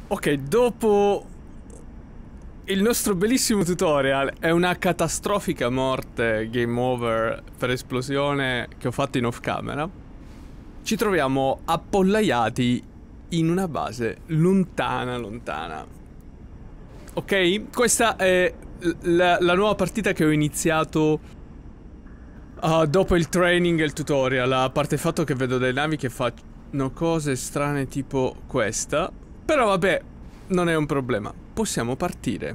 Ok, dopo il nostro bellissimo tutorial e una catastrofica morte, game over per esplosione che ho fatto in off camera, ci troviamo appollaiati in una base lontana, lontana. Ok? Questa è la nuova partita che ho iniziato dopo il training e il tutorial, a parte il fatto che vedo delle navi che fanno cose strane tipo questa. Però vabbè, non è un problema. Possiamo partire.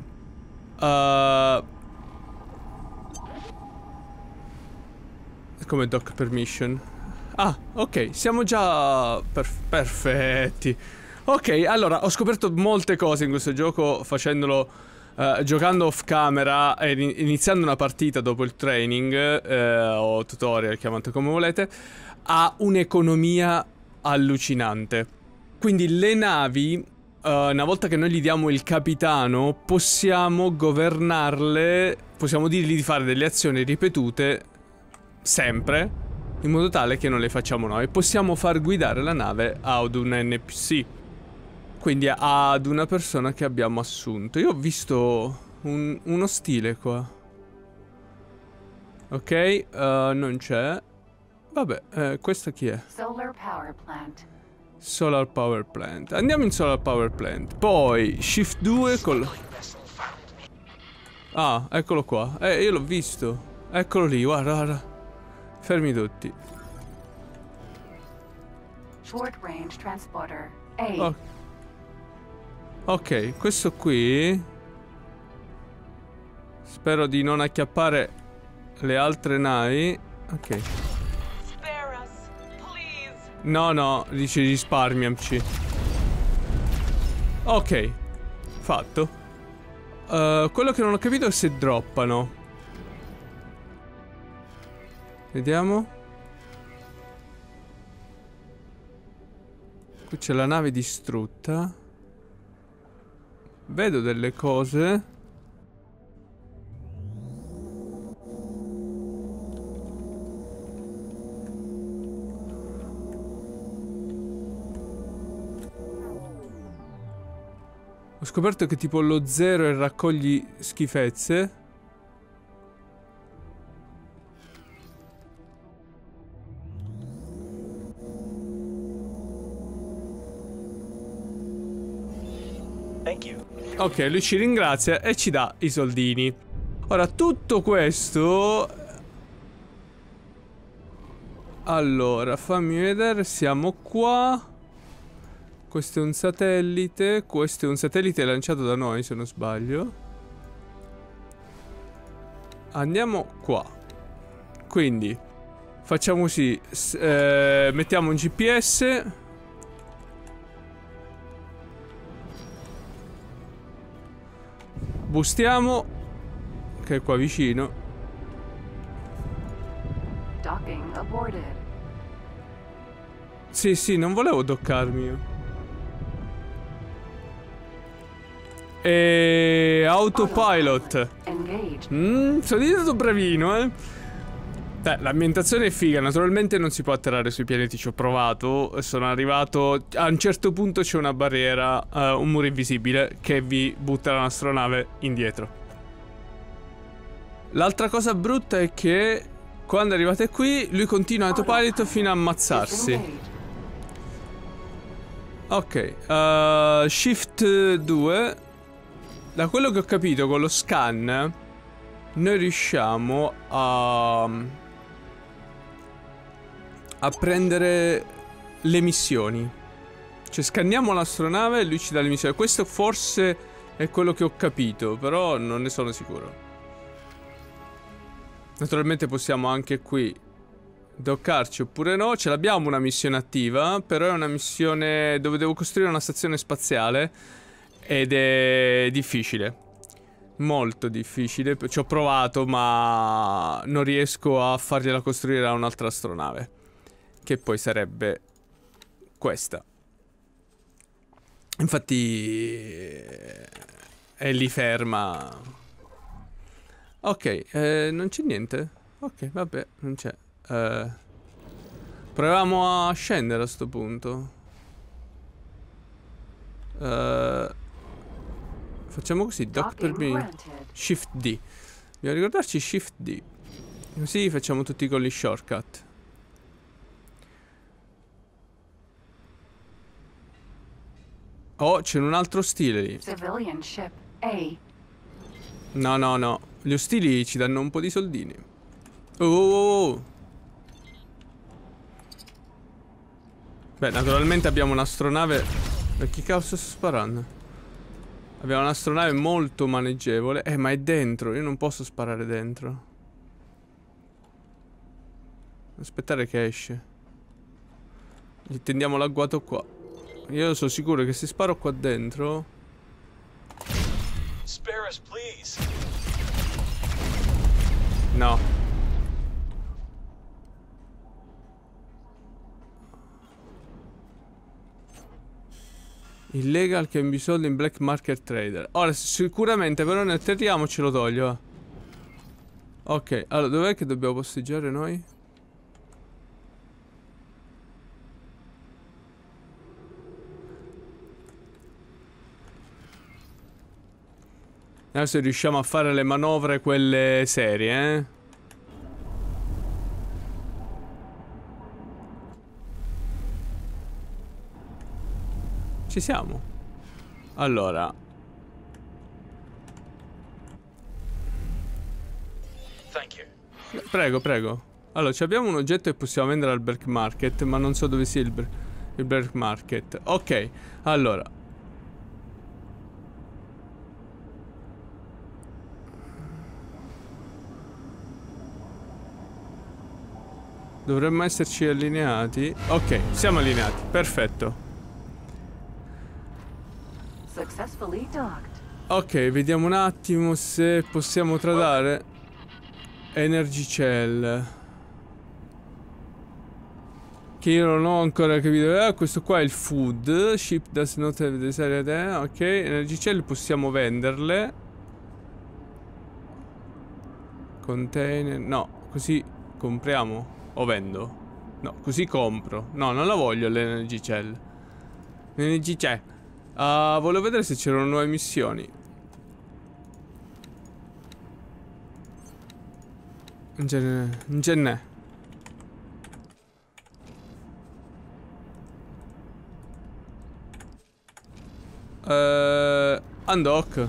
Come dock permission. Ah, ok, siamo già perfetti. Ok, allora, ho scoperto molte cose in questo gioco facendolo, giocando off camera e iniziando una partita dopo il training, o tutorial, chiamate come volete. Ha un'economia allucinante. Quindi le navi, una volta che noi gli diamo il capitano, possiamo governarle, possiamo dirgli di fare delle azioni ripetute, sempre, in modo tale che non le facciamo noi. Possiamo far guidare la nave ad un NPC, quindi ad una persona che abbiamo assunto. Io ho visto uno stile qua. Ok, non c'è. Vabbè, questa chi è? Solar power plant. Solar power plant. Andiamo in solar power plant. Poi shift 2 col... Ah, eccolo qua. Io l'ho visto. Eccolo lì, guarda, guarda. Fermi tutti. Short range transporter. A. Oh. Ok, questo qui. Spero di non acchiappare le altre navi. Ok. No, no, dice risparmiamoci. Ok, fatto. Quello che non ho capito è se droppano. Vediamo. Qui c'è la nave distrutta. Vedo delle cose. Ho scoperto che tipo lo 0 e raccogli schifezze. Thank you. Ok, lui ci ringrazia e ci dà i soldini. Ora, tutto questo... Allora, fammi vedere, siamo qua. Questo è un satellite. Questo è un satellite lanciato da noi, se non sbaglio. Andiamo qua. Quindi facciamo così, mettiamo un GPS. Boostiamo, che è qua vicino. Docking aborted. Sì, sì, non volevo doccarmi io. E autopilot. Sono diventato bravino, l'ambientazione è figa. Naturalmente non si può atterrare sui pianeti. Ci ho provato. Sono arrivato. A un certo punto c'è una barriera, un muro invisibile che vi butta la nostra indietro. L'altra cosa brutta è che quando arrivate qui lui continua autopilot fino a ammazzarsi. Ok, shift 2. Da quello che ho capito con lo scan noi riusciamo a prendere le missioni. Cioè scanniamo l'astronave e lui ci dà le missioni. Questo forse è quello che ho capito, però non ne sono sicuro. Naturalmente possiamo anche qui doccarci oppure no. Ce l'abbiamo una missione attiva, però è una missione dove devo costruire una stazione spaziale. Ed è difficile. Molto difficile. Ci ho provato, ma non riesco a fargliela costruire a un'altra astronave, che poi sarebbe questa. Infatti è lì ferma. Ok, non c'è niente. Ok, vabbè, non c'è. Proviamo a scendere a sto punto. Facciamo così, dock Docking permission. granted. Shift D. Dobbiamo ricordarci Shift D. Così facciamo tutti con gli shortcut. Oh, c'è un altro ostile lì. Civilian ship A. No, no, no. Gli ostili ci danno un po' di soldini. Oh, oh, oh. Beh, naturalmente abbiamo un'astronave. Ma chi cazzo sto sparando? Abbiamo un'astronave molto maneggevole. Ma è dentro. Io non posso sparare dentro. Aspettare che esce. Gli tendiamo l'agguato qua. Io sono sicuro che se sparo qua dentro. Spare us, please. No. Illegal can be sold in black market trader. Ora sicuramente però ne atterriamo ce lo toglio. Ok, allora dov'è che dobbiamo posteggiare noi? Adesso riusciamo a fare le manovre quelle serie, eh? Ci siamo. Allora. Thank you. Prego, prego. Allora, abbiamo un oggetto che possiamo vendere al black market, ma non so dove sia il black market. Ok, allora. Dovremmo esserci allineati. Ok, siamo allineati, perfetto. Successfully docked. Ok, vediamo un attimo se possiamo tradare. Energy Cell. Che io non ho ancora capito. Questo qua è il food. Ship does not have desired. Ok, Energy Cell possiamo venderle. Container. No, così compriamo. O vendo? No, così compro. No, non la voglio l'Energy Cell. L'Energy Cell. Volevo vedere se c'erano nuove missioni. Non ce n'è. Undock.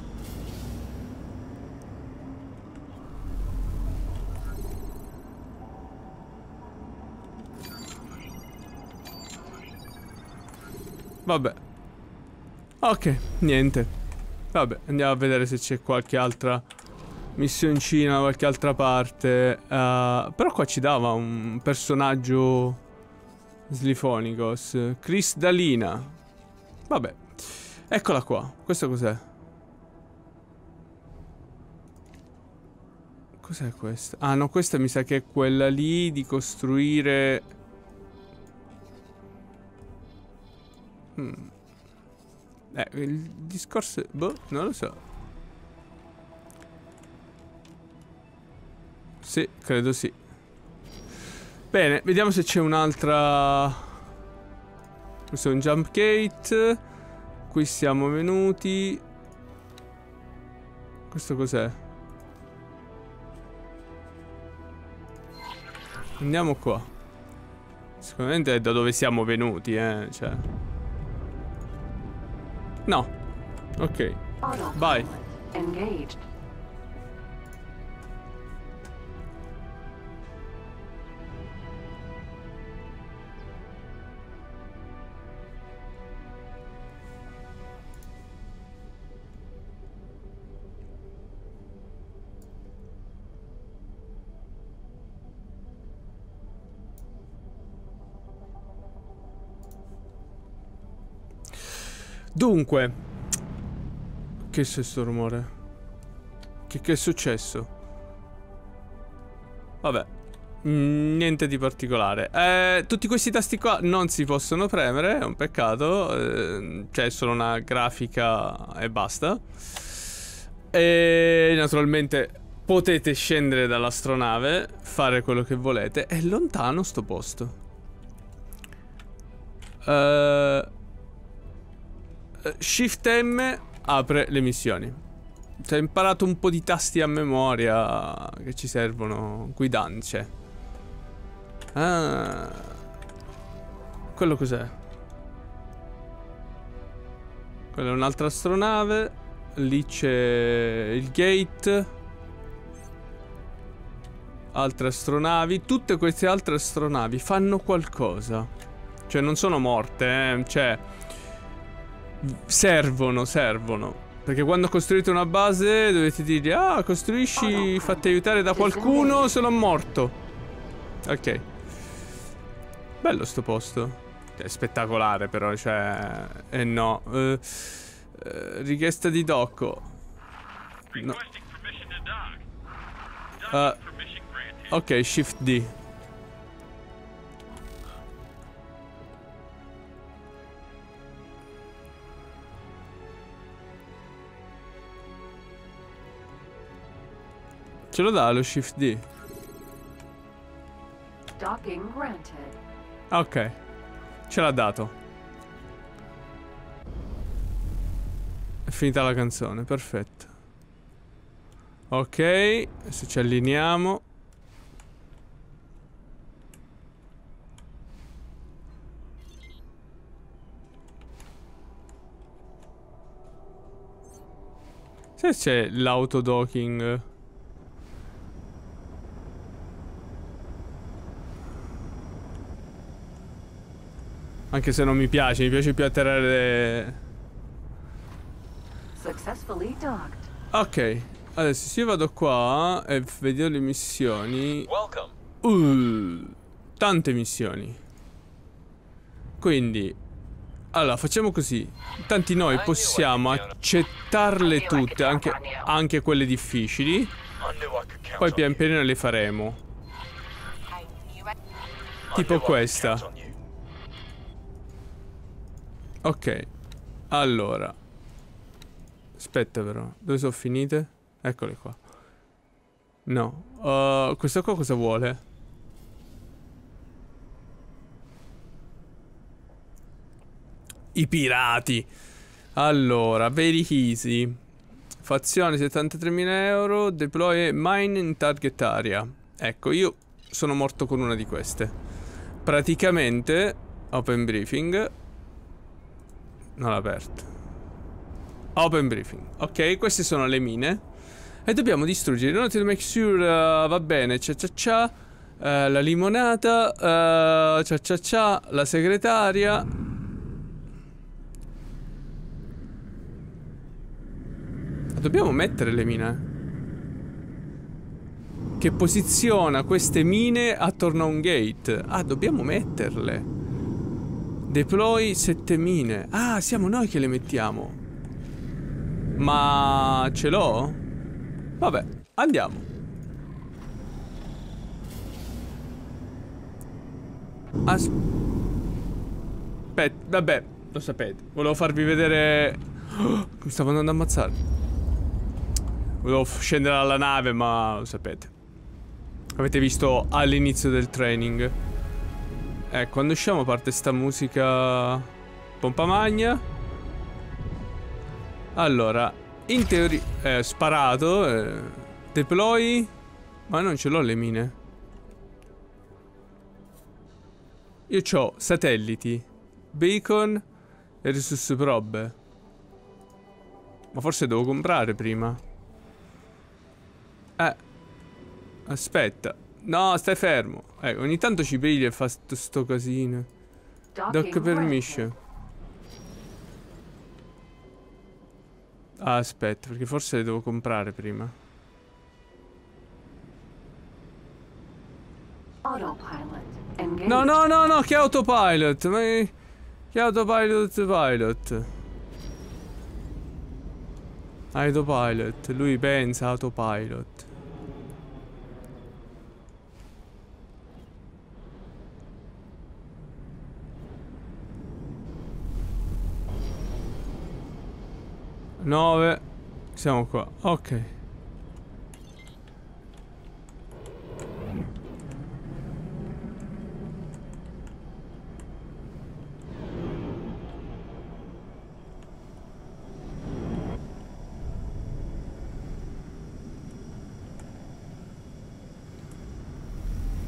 Vabbè. Ok, niente. Vabbè, andiamo a vedere se c'è qualche altra missioncina da qualche altra parte. Però qua ci dava un personaggio Slifonicos. Chris Dalina. Vabbè. Eccola qua. Questo cos'è? Cos'è questa? Ah no, questa mi sa che è quella lì di costruire... il discorso è... Boh, non lo so. Sì, credo sì. Bene, vediamo se c'è un'altra... Questo è un jump gate. Qui siamo venuti. Questo cos'è? Andiamo qua. Sicuramente è da dove siamo venuti, cioè... No. Ok. Vai. Engaged. Dunque, che è sto rumore? Che è successo? Vabbè, niente di particolare. Tutti questi tasti qua non si possono premere, è un peccato. C'è solo una grafica e basta. E naturalmente potete scendere dall'astronave, fare quello che volete. È lontano sto posto. Shift M apre le missioni. Ci hai imparato un po' di tasti a memoria che ci servono. Guidance. Ah. Quello cos'è? Quella è un'altra astronave. Lì c'è il gate. Altre astronavi. Tutte queste altre astronavi fanno qualcosa. Cioè non sono morte, cioè servono. Perché quando costruite una base dovete dire: ah, costruisci, fatti aiutare da qualcuno, sono morto. Ok. Bello sto posto. È spettacolare però, cioè... no. Richiesta di docco. No. Ok, Shift D. Ce lo dà lo Shift D? Docking granted. Ok. Ce l'ha dato. È finita la canzone, perfetto. Ok, adesso ci allineiamo. Se c'è l'autodocking. Anche se non mi piace più atterrare. Successfully docked. Ok, adesso se io vado qua e vedo le missioni. Welcome. Tante missioni. Quindi allora facciamo così. Tanti noi possiamo accettarle tutte, anche quelle difficili. I knew I could count Poi on pian you. pianino le faremo. I Tipo knew I could questa. count on you. Ok. Allora. Aspetta però. Dove sono finite? Eccole qua. No. Questo qua cosa vuole? I pirati. Allora, very easy. Fazione 73.000 euro. Deploy mine in target area. Ecco, io sono morto con una di queste. Praticamente open briefing. Non l'ho aperto. Open briefing. Ok, queste sono le mine. E dobbiamo distruggere. Non to make sure. Va bene. La limonata. La segretaria. Dobbiamo mettere le mine. Che posiziona queste mine attorno a un gate. Ah, dobbiamo metterle. Deploy 7 mine. Ah, siamo noi che le mettiamo. Ma ce l'ho? Vabbè, andiamo. Aspetta, vabbè, lo sapete. Volevo farvi vedere. Oh, mi stavo andando a ammazzare. Volevo scendere dalla nave, ma lo sapete. Avete visto all'inizio del training. Quando usciamo parte sta musica pompa magna. Allora, in teoria sparato. Deploy. Ma non ce l'ho le mine. Io c'ho satelliti, beacon e resource probe. Ma forse devo comprare prima. Aspetta. No, stai fermo. Ogni tanto ci piglia e fa sto casino. Dock permission. Aspetta, perché forse le devo comprare prima. Autopilot. Engage. No, che autopilot? Ma che autopilot? Autopilot, lui pensa autopilot. Nove. Siamo qua, ok.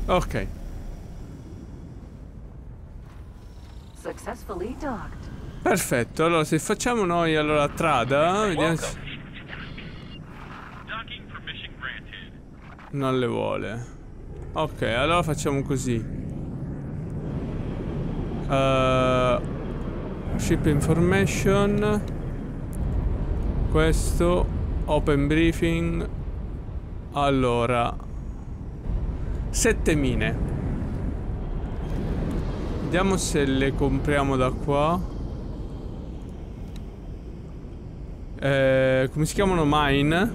Ok. Successfully docked. Perfetto, allora se facciamo noi allora trada, vediamo se... Non le vuole. Ok, allora facciamo così. Ship information. Questo. Open briefing. Allora 7 mine. Vediamo se le compriamo da qua. Come si chiamano? Mine.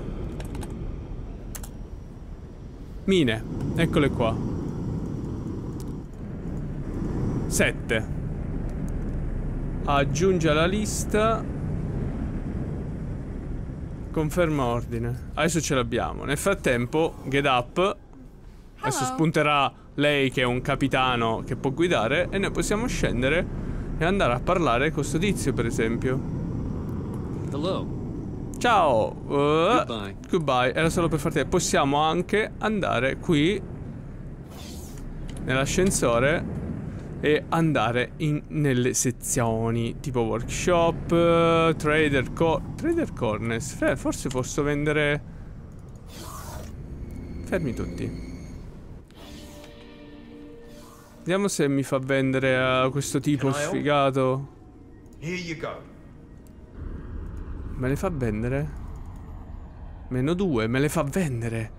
Mine. Eccole qua. 7. Aggiungi alla lista. Conferma ordine. Adesso ce l'abbiamo. Nel frattempo, get up. Adesso spunterà lei che è un capitano che può guidare. E noi possiamo scendere e andare a parlare con sto tizio, per esempio. Hello. Ciao. Goodbye. Goodbye. Era solo per farti. Possiamo anche andare qui nell'ascensore e andare nelle sezioni tipo workshop, trader corners. Forse posso vendere. Fermi tutti. Vediamo se mi fa vendere a questo tipo sfigato. Here you go. Me le fa vendere? -2, me le fa vendere.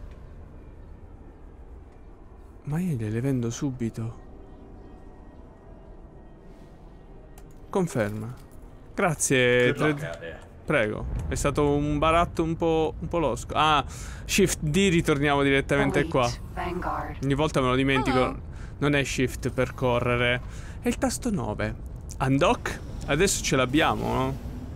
Ma io gliele vendo subito. Conferma. Grazie. Prego. È stato un baratto un po' losco. Ah, Shift D, ritorniamo direttamente qua. Vanguard. Ogni volta me lo dimentico. Hello. Non è Shift per correre. È il tasto 9. Undock. Adesso ce l'abbiamo, no?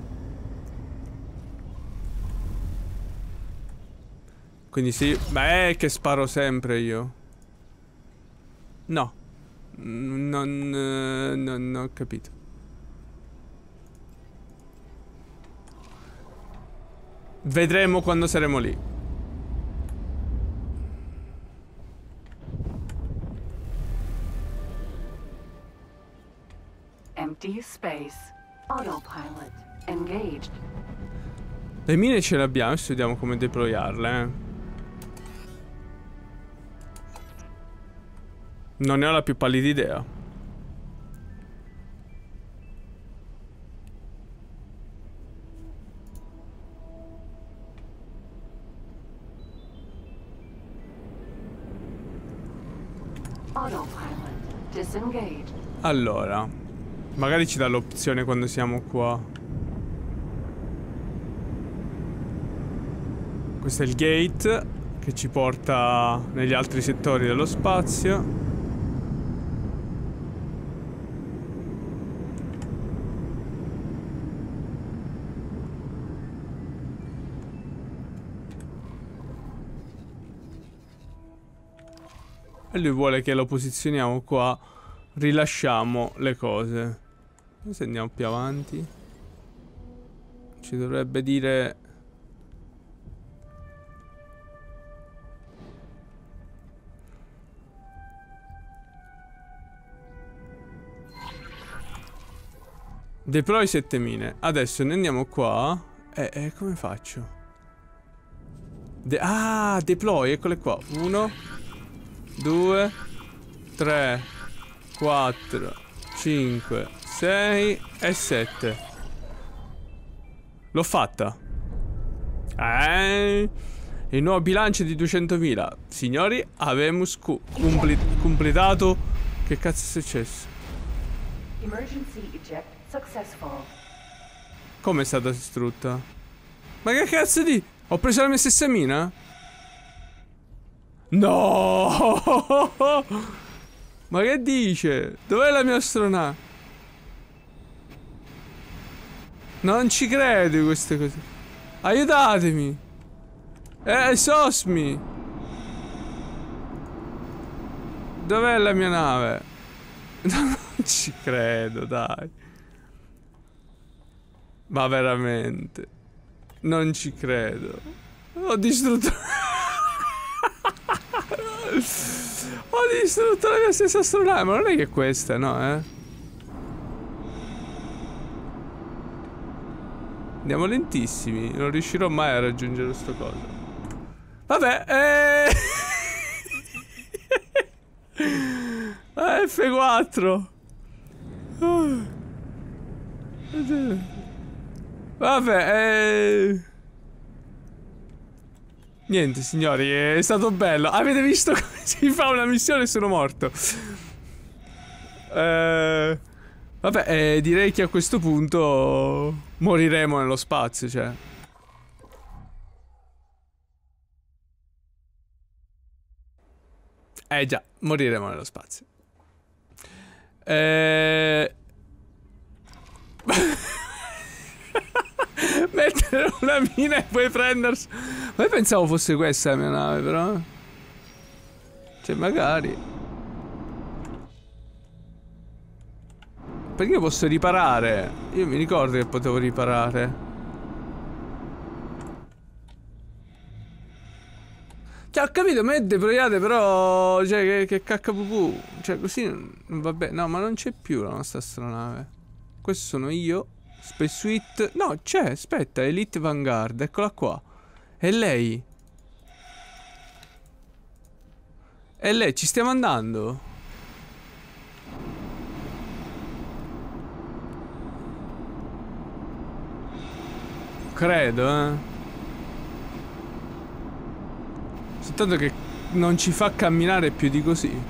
Quindi sì. Beh, che sparo sempre io. No. Non ho capito. Vedremo quando saremo lì. Empty space. Autopilot. Engaged. Le mine ce le abbiamo, adesso vediamo come deployarle. Non ne ho la più pallida idea. Autopilot. Disengaged. Allora, magari ci dà l'opzione quando siamo qua. Questo è il gate che ci porta negli altri settori dello spazio. E lui vuole che lo posizioniamo qua. Rilasciamo le cose. Se andiamo più avanti ci dovrebbe dire. Deploy 7 mine. Adesso ne andiamo qua. Come faccio? Deploy, eccole qua. 1 2 3 4 5 6 e 7. L'ho fatta. Il nuovo bilancio di 200.000. Signori, avemus completato. Che cazzo è successo? Emergency eject successful. Come è stata distrutta? Ma che cazzo di... Ho preso la mia stessa mina? No! Ma che dice? Dov'è la mia astronave? Non ci credo in queste cose. Aiutatemi! Sosmi! Dov'è la mia nave? Non ci credo, dai. Ma veramente. Non ci credo. Ho distrutto. Ho distrutto la mia stessa astronave. Ma non è che è questa, no, Andiamo lentissimi. Non riuscirò mai a raggiungere sto coso. Vabbè, F4. Vabbè, niente signori, è stato bello. Avete visto come si fa una missione e sono morto. Vabbè, direi che a questo punto moriremo nello spazio, cioè. Già, moriremo nello spazio. Mettere una mina e poi prendersi. Ma io pensavo fosse questa la mia nave, però. Cioè, magari. Perché io posso riparare? Io mi ricordo che potevo riparare. Cioè, ho capito, me deployate, però. Cioè, che cacca-pupù. Cioè, così non va bene. No, ma non c'è più la nostra astronave. Questo sono io. Space Suite. No, c'è, aspetta, Elite Vanguard, eccola qua. È lei. È lei, ci stiamo andando. Credo, Soltanto che non ci fa camminare più di così.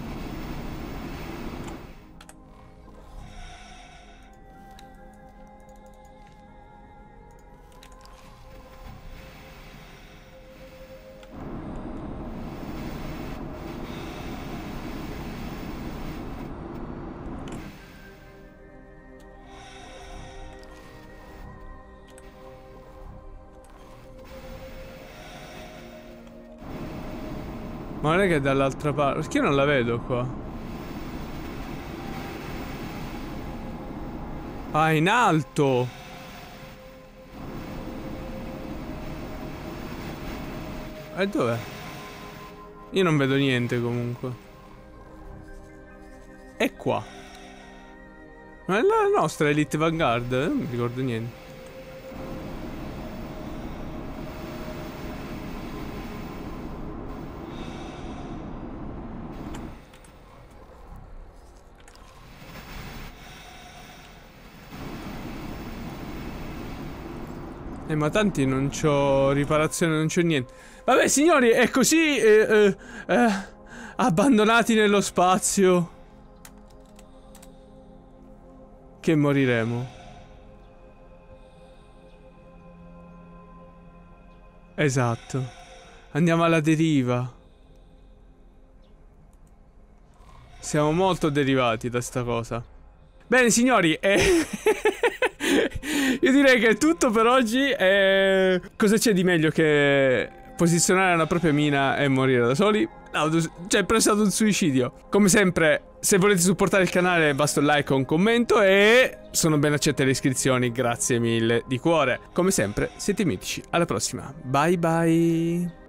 Ma non è che è dall'altra parte. Perché io non la vedo qua? Ah, in alto. E dov'è? Io non vedo niente comunque. È qua. Ma è la nostra Elite Vanguard? Non mi ricordo niente. Ma tanti non c'ho riparazione, non c'ho niente. Vabbè signori, è così abbandonati nello spazio che moriremo. Esatto. Andiamo alla deriva. Siamo molto derivati da sta cosa. Bene signori, io direi che è tutto per oggi. Cosa c'è di meglio che posizionare la propria mina e morire da soli? No, cioè, è prestato un suicidio. Come sempre, se volete supportare il canale basta un like o un commento. E sono ben accette le iscrizioni, grazie mille di cuore. Come sempre, siete mitici. Alla prossima, bye bye.